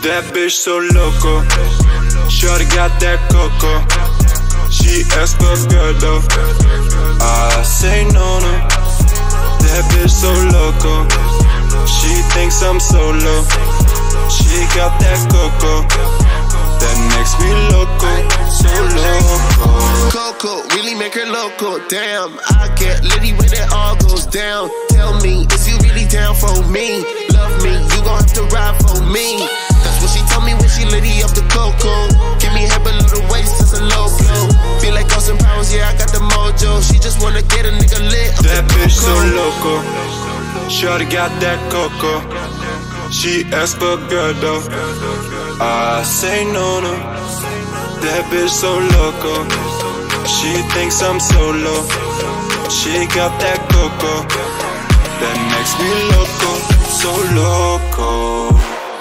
That bitch so loco. Shorty got that coco. She asked for good though. I say no. That bitch so loco. She thinks I'm solo. She got that coco. That makes me loco, so loco. Coco, really make her loco. Damn, I get litty when it all goes down. Tell me, is you really down for me? Love me, you gon' have to ride for me. That's what she told me when she litty up the coco. Give me head below the waist, that's a low blow. Feel like Austin Powers, yeah, I got the mojo. She just wanna get a nigga lit. That bitch so loco. Shorty got that coco. She asked for good though. I say no. That bitch so loco. She thinks I'm solo. She got that coco. That makes me loco, so loco.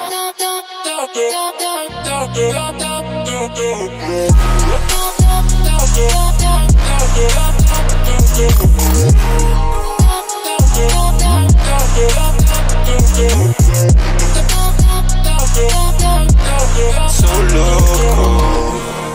So loco.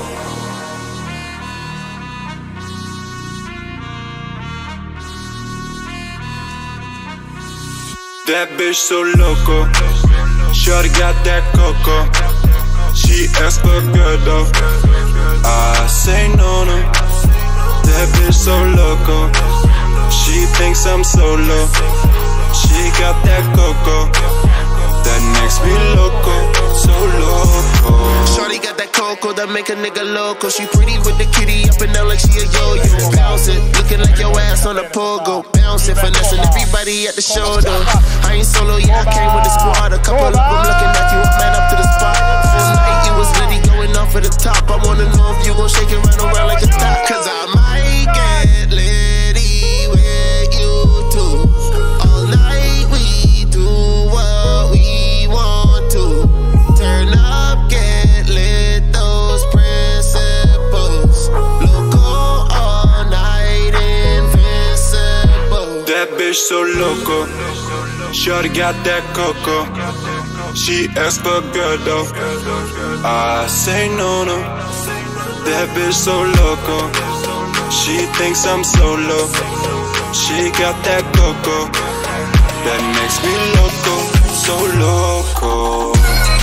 That bitch so loco. Shorty got that coco. She asked for good though. I say no. That bitch so loco. She thinks I'm solo. She got that coco. That makes me loco, so loco. Shorty got that coco that make a nigga loco. She pretty with the kitty up and down like she a yo-yo. Bounce it, looking like your ass on a pogo. Bounce it, finessing everybody at the shoulder. I ain't solo, yeah, I came with a squad. A couple of them looking at you, man up to the spot. First night you was litty going off at the top. I wanna know if you gon' shake it around like a top. Cause I might get litty with you too. All night we do what we want to. Turn up, get lit, those principles. Loco all night, invincible. That bitch so loco. Shorty got that coco. She asked for good though. I say no. That bitch so loco. She thinks I'm solo. She got that coco. That makes me loco, so loco.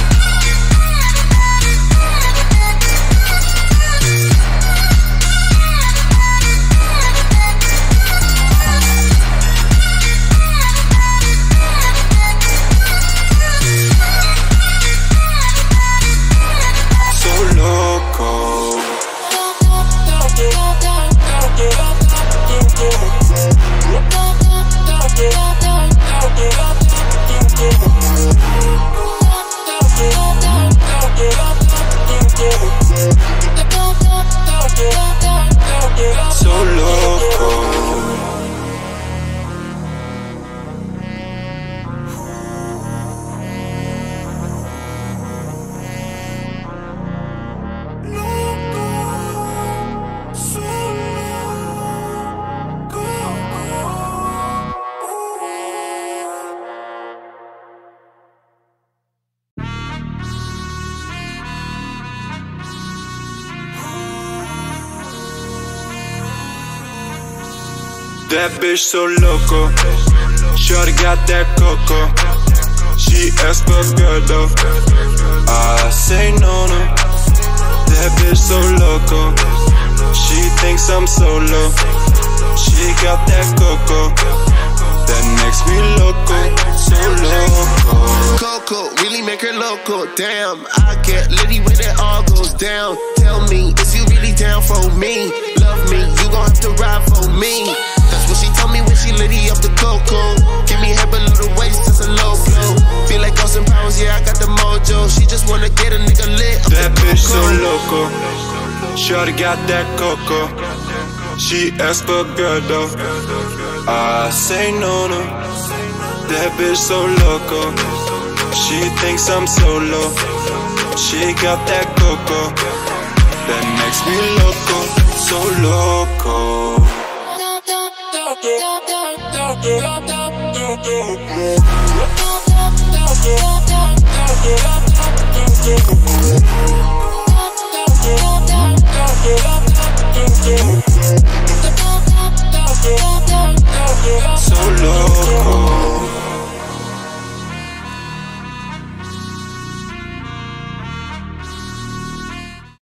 That bitch so loco. Shorty got that coco. She asked for good though. I say no. That bitch so loco. She thinks I'm solo. She got that coco. That makes me loco, so loco. Coco, really make her loco. Damn, I get litty when it all goes down. Tell me, is you really down for me? Love me, you gon' have to ride for me. That's what she told me when she litty up the coco. Give me head below the waist, that's a low blow. Feel like Austin Powers, yeah, I got the mojo. She just wanna get a nigga lit. That bitch so loco. Shorty got that coco. She asked for good though. I say no. That bitch so loco. She thinks I'm solo. She got that coco. That makes me loco, so loco.